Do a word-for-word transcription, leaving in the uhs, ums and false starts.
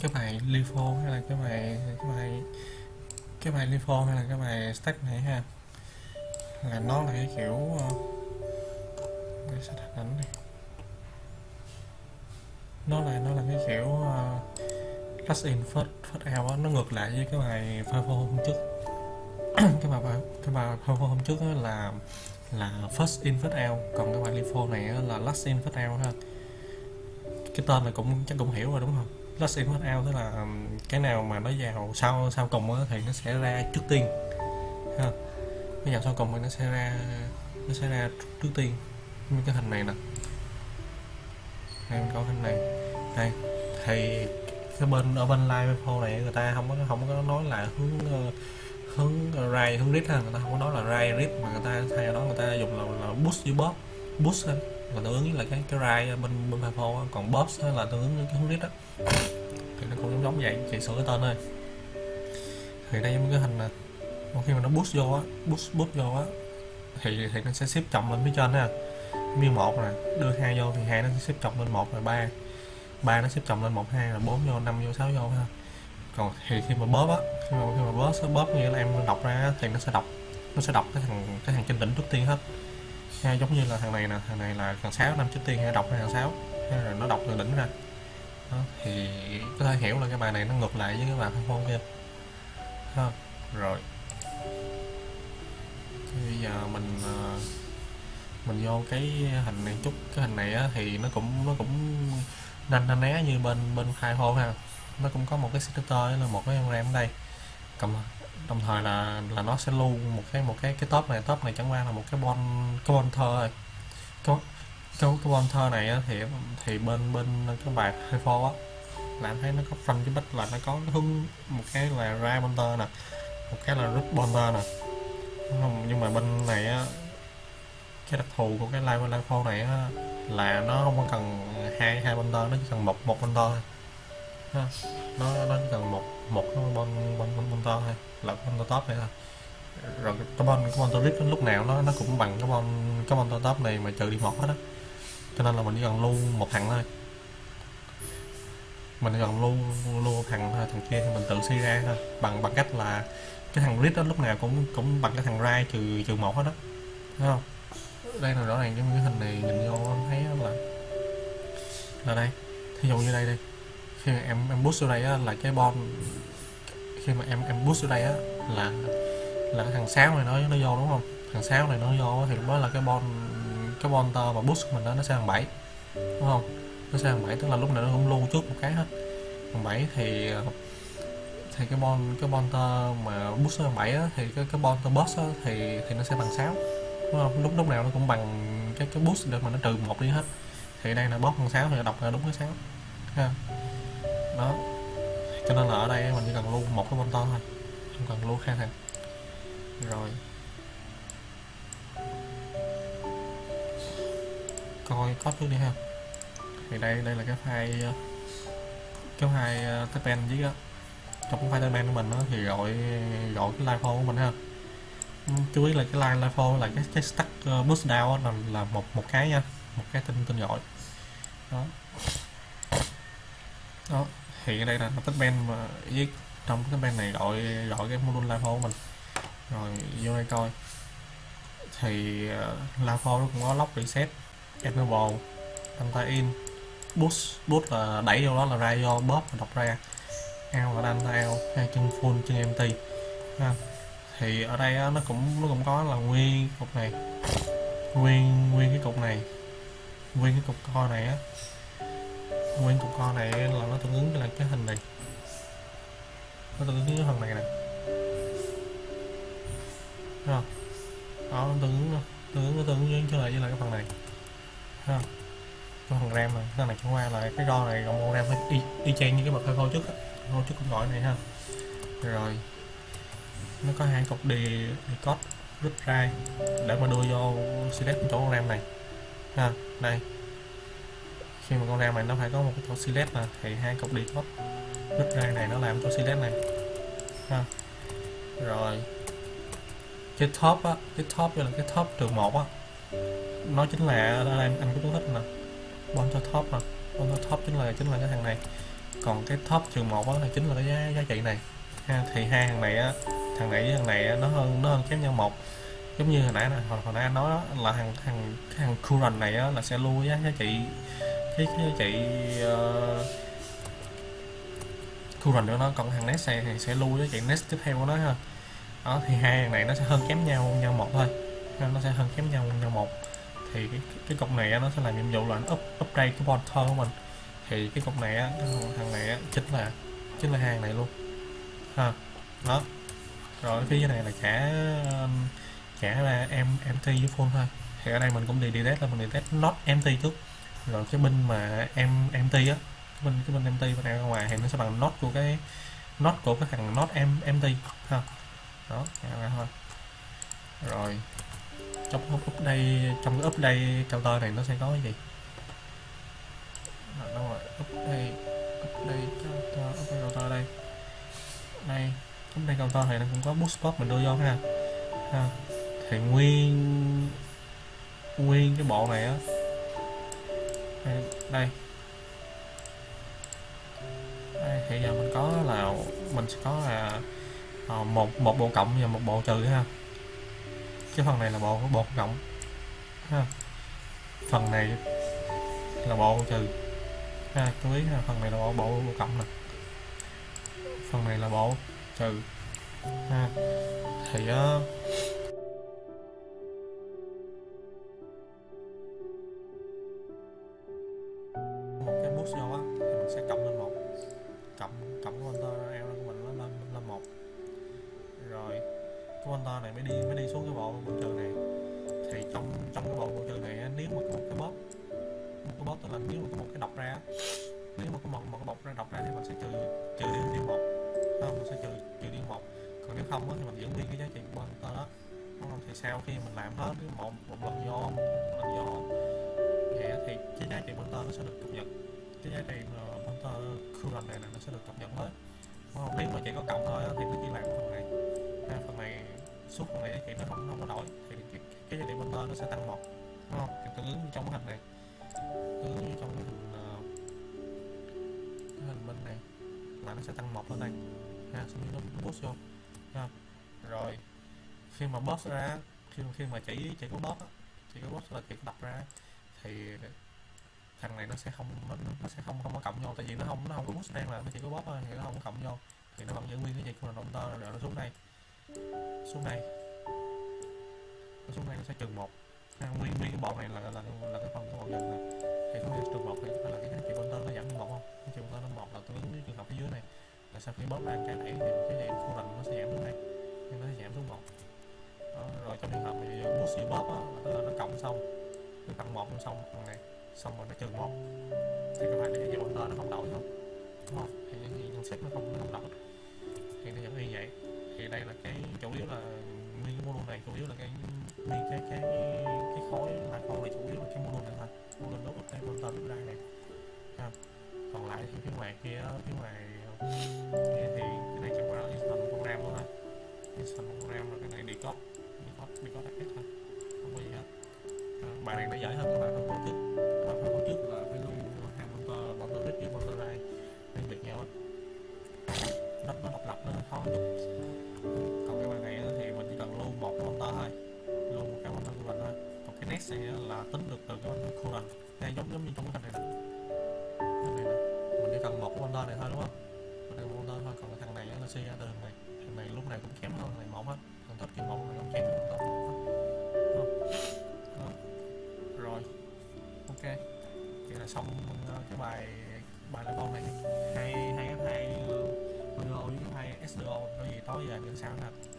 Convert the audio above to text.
cái bài LiFo hay là cái bài cái bài cái bài LiFo hay là cái bài stack này ha, là nó là cái kiểu để sẽ đặt ảnh đi, nó là nó là cái kiểu uh, last in first first out á, nó ngược lại với cái bài FIFO hôm trước. cái bài cái bài FIFO hôm trước là là first in first out, còn cái bài LiFo này là last in first out ha. Cái tên là cũng chắc cũng hiểu rồi đúng không? Last in first out tức là cái nào mà nó vào sau sau cùng thì nó sẽ ra trước tiên ha. Cái vào sau cùng thì nó sẽ ra nó sẽ ra trước tiên. Như cái hình này nè, đây mình có hình này đây, thì cái bên ở bên LiFo này người ta không có không có nói là hướng hướng right hướng read ha, người ta không có nói là right read mà người ta thay vào đó người ta dùng là, là boost với bóp. Boost là tương ứng với là cái cái right bên bên LiFo, còn bóp là tương ứng với cái hướng read đó, thì nó cũng giống giống vậy, chỉ sửa cái tên thôi. Thì đây cái hình nè, một khi mà nó boost vô á, boost boost vô á thì thì nó sẽ xếp chồng lên phía trên ha. Như một nè, đưa hai vô thì hai nó sẽ xếp chồng lên một, rồi ba ba nó xếp chồng lên một hai, rồi bốn vô, năm vô, sáu vô ha. Còn thì khi mà bóp á, khi mà khi mà bóp bóp như là em đọc ra thì nó sẽ đọc nó sẽ đọc cái thằng cái thằng trên đỉnh trước tiên hết ha, giống như là thằng này nè, thằng này là thằng sáu năm trước tiên hay đọc ra thằng sáu ha, rồi nó đọc từ đỉnh ra đó, thì có thể hiểu là cái bài này nó ngược lại với cái bài FIFO kia ha. Rồi thì bây giờ mình mình vô cái hình này chút. Cái hình này á, thì nó cũng nó cũng nanh na né như bên bên FIFO ha, nó cũng có một cái selector là một cái RAM ở đây, cầm đồng thời là là nó sẽ lưu một cái một cái cái top này. Top này chẳng qua là một cái bon cái bon thơ thôi. Cái cái, cái bon thơ này á, thì thì bên bên cái bài FIFO á là em thấy nó có front với back, là nó có hướng một cái là ra bonter nè, một cái là root bonter nè, không? Nhưng mà bên này á, cái đặc thù của cái live LiFo này á, là nó không có cần hai hai bonter, nó chỉ cần một một bonter thôi ha. nó nó chỉ cần một một bon bon bon bonter thôi, là bonter top này thôi. Rồi cái bon cái bonter list lúc nào nó nó cũng bằng cái bon cái bonter top này mà trừ đi một hết đó, cho nên là mình chỉ cần lưu một thằng thôi, mình cần lưu lưu một thằng thôi, thằng kia thì mình tự suy ra thôi, bằng bằng cách là cái thằng list đó lúc nào cũng cũng bằng cái thằng right trừ trừ một hết đó, thấy không? Đây là rõ ràng trong cái hình này nhìn vô em thấy là là đây, thí dụ như đây đi, khi mà em em boost vô đây á, là cái bon, khi mà em em boost vô đây á, là là cái thằng sáu này nó nó vô đúng không? Thằng sáu này nó vô thì lúc đó là cái bon cái bon tơ mà boost của mình đó nó sẽ thằng bảy đúng không? Nó sẽ thằng bảy, tức là lúc nào nó cũng lưu trước một cái hết. Thằng bảy thì thì cái bon cái bon tơ mà boost thằng bảy á, thì cái cái bon tơ boss á, thì thì nó sẽ bằng sáu đúng không? Lúc lúc nào nó cũng bằng cái cái boost để mà nó trừ một đi hết. Thì đây là boss bằng sáu thì đọc ra đúng cái sáu ha. Đó, cho nên là ở đây mình chỉ cần lưu một cái bon to thôi, không cần lưu hai thằng. Rồi coi code trước đi ha. Thì đây đây là cái file cái file tpen với á, trong cái file tpen của mình đó, thì gọi gọi cái LiFo của mình ha. Chú ý là cái line LiFo là cái cái stack uh, boost down là là một một cái nha, một cái tên tên gọi đó. Đó thì ở đây là test ben mà với trong cái ben này gọi gọi cái module LiFo của mình. Rồi vô đây coi thì uh, LiFo nó cũng có lock reset, enable, data in, boost boost là đẩy vô đó là ra vô bóp và đọc ra, out là data out, hai chân full chân empty ha. Thì ở đây á, nó cũng nó cũng có là nguyên cục này, nguyên nguyên cái cục này, nguyên cái cục co này á, nguyên cục co này là nó tương ứng với là cái hình này, nó tương ứng với cái hình này nè, thấy không? Đó, nó tương ứng tương ứng tương ứng với lại với lại cái phần này, thấy không? Cái phần RAM này, cái này chẳng qua là cái go này, còn RAM đi đi chang như cái bậc FIFO trước á, FIFO trước cũng gọi này ha. Rồi nó có hai cục đi code rút ra để mà đưa vô select chỗ con RAM này ha. Đây, khi mà con RAM này nó phải có một cái chỗ select nè, thì hai cục đi code rút ra này nó làm chỗ select này ha. Rồi cái top á, cái top là cái top trừ một á, nó chính là ở đây anh có chú thích nè, bon to top nè, bon to top chính là chính là cái thằng này còn cái top trừ một đó là chính là cái giá, giá trị này ha. Thì hai thằng này á, thằng này với thằng này á, nó hơn nó hơn kém nhau một, giống như hồi nãy nè, hồi, hồi nãy anh nói đó, là thằng thằng cái thằng current này á, là sẽ lưu giá giá trị cái, cái giá trị uh, current của nó, còn thằng next này thì sẽ lưu giá trị next tiếp theo của nó ha. Đó thì hai thằng này nó sẽ hơn kém nhau nhau một thôi, nó sẽ hơn kém nhau nhau một. Thì cái, cái cục này á, nó sẽ làm nhiệm vụ là nó up, update cái pointer của mình. Thì cái cục này á, thằng này á, chính là chính là hai thằng này luôn ha. Đó rồi phía dưới này là trả trả là em empty với full thôi. Thì ở đây mình cũng đi delete là mình delete not empty trước, rồi cái bên mà em empty á, cái bên cái bên empty bên ra ngoài thì nó sẽ bằng not của cái not của cái thằng not em empty ha. Đó ra thôi. Rồi trong update trong cái update counter này nó sẽ có cái gì? Đâu rồi, update update counter update counter đây đây update counter này nó cũng có boost box mình đưa vô ha. ha. Thì nguyên nguyên cái bộ này á, đây, đây đây thì giờ mình có là mình sẽ có là uh, một một bộ cộng và một bộ trừ ha. Cái phần này là bộ bộ cộng ha, phần này là bộ trừ ha. Chú ý ha, phần này là bộ bộ, bộ cộng nè, phần này là bộ trừ ha. Thì uh, một cái boost vô á thì mình sẽ cộng lên một, cộng cộng cái pointer eo của mình nó lên lên một, rồi cái pointer này mới đi mới đi xuống cái bộ bộ trừ này. Thì trong trong cái bộ bộ trừ này nếu mà có một cái box một cái box tức là nếu mà có một cái đọc ra, nếu mà có một một cái bọc ra đọc ra thì mình sẽ trừ trừ đi đi một không, mình sẽ trừ trừ đi một. Còn nếu không á, thì mình giữ nguyên cái giá trị của pointer đó. Không, thì sau khi mình làm hết một một lần do một lần do vậy thì cái giá trị pointer nó sẽ được cập nhật, cái giá trị pointer current này, này nó sẽ được cập nhật hết. Không, nếu mà chỉ có cộng thôi á, thì nó chỉ làm phần này ha, phần này suốt phần này giá trị nó không không có đổi, thì cái, cái giá trị pointer nó sẽ tăng một, đúng không? Thì tương ứng như trong cái hình này, tương ứng như trong cái hình uh, cái hình bên này là nó sẽ tăng một lên đây ha, xong nó boost vô ha. Rồi khi mà boss ra, khi khi mà chỉ chỉ có boss á, chỉ có boss là chỉ có đập ra thì thằng này nó sẽ không nó, nó sẽ không không có cộng vô, tại vì nó không nó không có boost đang là nó chỉ có boss thôi, thì nó không có cộng vô, thì nó vẫn giữ nguyên cái gì của là động tơ, rồi nó xuống đây xuống đây nó xuống đây nó sẽ trừ một ha. Nguyên nguyên cái bộ này là là là, là cái phần của bộ dần này, thì nó sẽ trừ một thì là cái giá trị pointer nó giảm một không, cái trừ pointer nó một là tương ứng với trường hợp phía dưới này là sau khi boss ra cái đẩy thì cái gì khu rành nó sẽ giảm xuống đây, nhưng nó sẽ giảm xuống một. Đó, rồi trong trường hợp mà boost gì boss á, tức là nó cộng xong nó cộng một xong phần này xong rồi nó trừ một, thì các bạn để cái pointer nó không đổi không, đúng không? Thì cái nhân xếp nó không nó không đổi, thì nó vẫn như vậy. Thì đây là cái chủ yếu là nguyên cái module này chủ yếu là cái nguyên cái cái cái khối là khối này chủ yếu là cái module này thôi, module đốt cái pointer ra này ha. Còn lại thì phía ngoài kia phía ngoài kia thì cái này chẳng qua là install program thôi, install program rồi cái này decode decode decode hết thôi, không có gì hết. À, bài này nó dễ hơn các bạn phải tổ chức, các bạn phải tổ chức là phải luôn hàng pointer pointer đít với pointer ra nên biệt nhau á, nó nó độc lập nó khó chút. Còn cái bài này thì mình chỉ cần lưu một cái pointer thôi, lưu một cái pointer của mình thôi. Còn cái next này là tính được từ cái current này, giống giống như trong cái hình này nè, này nè, mình chỉ cần một cái pointer này thôi, đúng không? Một cái pointer thôi. Còn cái thằng này nó suy ra từ thằng này, thằng này lúc này cũng kém hơn thằng này một á, thằng top kia một này cũng kém hơn thằng top một á. Rồi ok, vậy là xong cái bài bài là con này hai hai hai video với hai ét đê ô. Có gì tối giờ những sao nè.